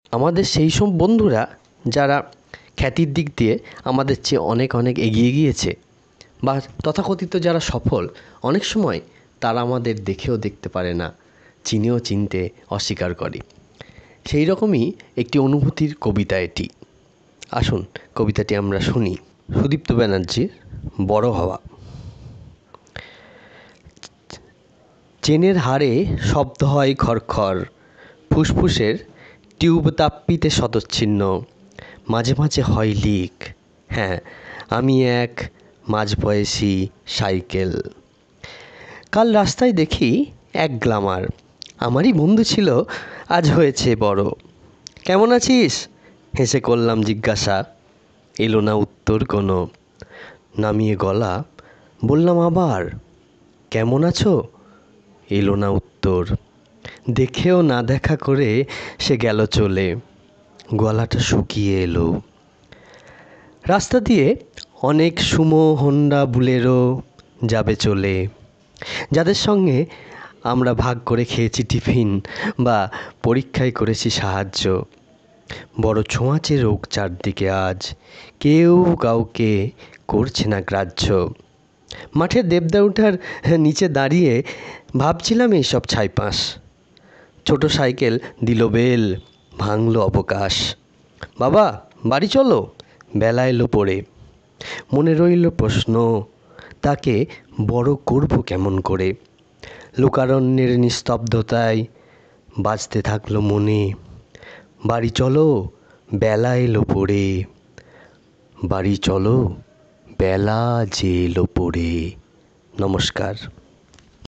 আমাদের সেই সব বন্ধুরা যারা খ্যাতির দিক দিয়ে আমাদের চেয়ে অনেক অনেক এগিয়ে গিয়েছে বা তথাকথিত যারা সফল, অনেক সময় তারা আমাদের দেখেও দেখতে পারে না, চিনেও চিনতে অস্বীকার করে। সেই রকমই একটি অনুভূতির কবিতা এটি। আসুন কবিতাটি আমরা শুনি। সুদীপ্ত ব্যানার্জির বড় হওয়া। চেনের হাড়ে শব্দ হয় খড়খড়, ফুসফুসের টিউব তাপ্পিতে শতচ্ছিন্ন, মাঝে মাঝে হয় লিক। হ্যাঁ, আমি এক মাঝবয়সী সাইকেল। কাল রাস্তায় দেখি এক গ্ল্যামার, আমারই বন্ধু ছিল, আজ হয়েছে বড়। কেমন আছিস? হেসে করলাম জিজ্ঞাসা, এলো না উত্তর কোনো। নামিয়ে গলা বললাম আবার, কেমন আছো? এলো না উত্তর। দেখেও না দেখা করে সে গেল চলে, গলাটা শুকিয়ে এলো। রাস্তা দিয়ে অনেক সুমো, হোন্ডা, বুলেরো যাবে চলে, যাদের সঙ্গে আমরা ভাগ করে খেয়েছি টিফিন বা পরীক্ষায় করেছি সাহায্য। বড় ছোঁয়াচে রোগ চারদিকে আজ, কেউ কাউকে করছে না গ্রাহ্য। মাঠের দেবদাউটার নিচে দাঁড়িয়ে ভাবছিলাম এইসব ছাইপাঁশ। ছোট সাইকেল দিল বেল, ভাঙল অবকাশ। বাবা বাড়ি চলো, বেলা এলো পড়ে। মনে রইল প্রশ্ন, তাকে বড় করব কেমন করে? লোকারণ্যের নিস্তব্ধতায় বাজতে থাকলো মনে, বাড়ি চলো বেলা এলো পড়ে, বাড়ি চলো বেলা যে এলো পড়ে। নমস্কার।